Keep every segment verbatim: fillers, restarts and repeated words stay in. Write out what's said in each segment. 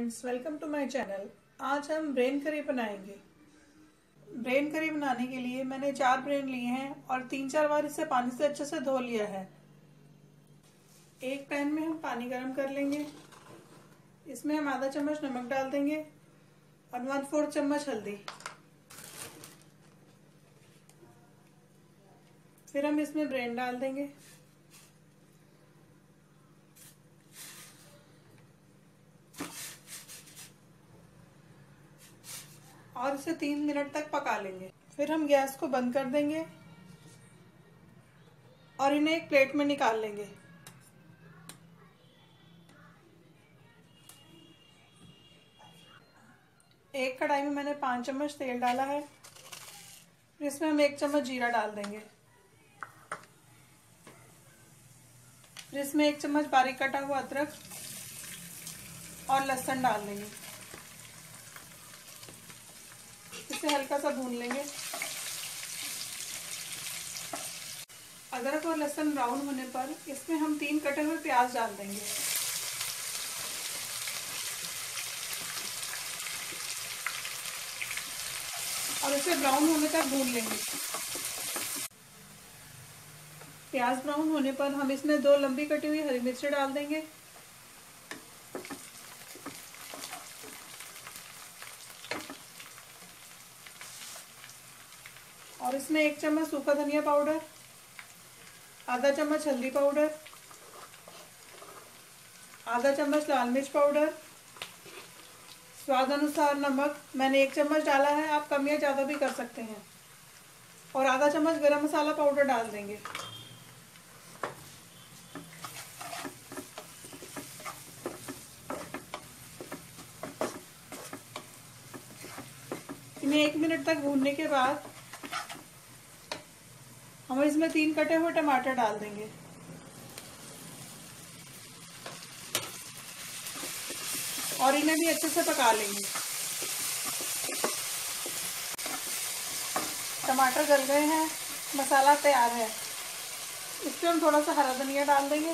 Friends, welcome to my channel. आज हम brain करी बनाएंगे। ब्रेन करी बनाने के लिए मैंने चार ब्रेन लिए हैं और तीन चार बार इसे पानी से अच्छे से धो लिया है। एक पैन में हम पानी गर्म कर लेंगे। इसमें हम आधा चम्मच नमक डाल देंगे और वन फोर्थ चम्मच हल्दी। फिर हम इसमें ब्रेन डाल देंगे। और इसे तीन मिनट तक पका लेंगे। फिर हम गैस को बंद कर देंगे और इन्हें एक प्लेट में निकाल लेंगे। एक कढ़ाई में मैंने पाँच चम्मच तेल डाला है। इसमें हम एक चम्मच जीरा डाल देंगे। फिर इसमें एक चम्मच बारीक कटा हुआ अदरक और लहसुन डाल देंगे। इसे हल्का सा भून लेंगे। अदरक और लहसुन ब्राउन होने पर इसमें हम तीन कटे हुए प्याज डाल देंगे। और इसे ब्राउन होने तक भून लेंगे। प्याज ब्राउन होने पर हम इसमें दो लंबी कटी हुई हरी मिर्ची डाल देंगे। और इसमें एक चम्मच सूखा धनिया पाउडर, आधा चम्मच हल्दी पाउडर, आधा चम्मच लाल मिर्च पाउडर, स्वाद अनुसार नमक मैंने एक चम्मच डाला है, आप कम या ज़्यादा भी कर सकते हैं। और आधा चम्मच गरम मसाला पाउडर डाल देंगे। इन्हें एक मिनट तक भूनने के बाद हम इसमें तीन कटे हुए टमाटर डाल देंगे। और इन्हें भी अच्छे से पका लेंगे। टमाटर गल गए हैं, मसाला तैयार है। इसमें हम थोड़ा सा हरा धनिया डाल देंगे।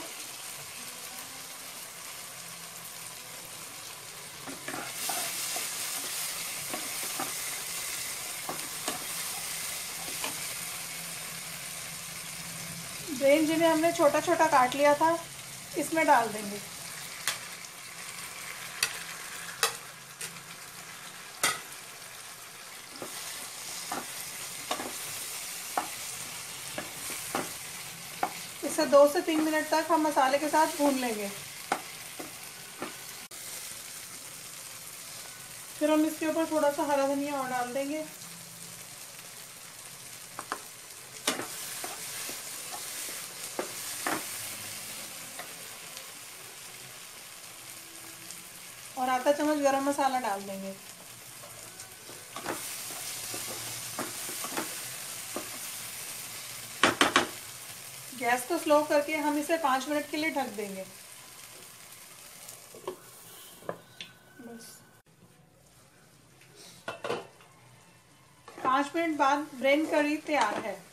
ब्रेन जिन्हें हमने छोटा छोटा काट लिया था इसमें डाल देंगे। इसे दो से तीन मिनट तक हम मसाले के साथ भून लेंगे। फिर हम इसके ऊपर थोड़ा सा हरा धनिया और डाल देंगे। और आधा चम्मच गरम मसाला डाल देंगे। गैस को स्लो करके हम इसे पाँच मिनट के लिए ढक देंगे। बस पाँच मिनट बाद ब्रेन करी तैयार है।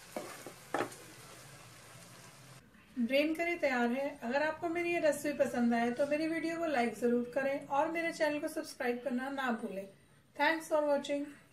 ब्रेन करी तैयार है। अगर आपको मेरी ये रेसिपी पसंद आए तो मेरी वीडियो को लाइक जरूर करें और मेरे चैनल को सब्सक्राइब करना ना भूलें। Thanks for watching.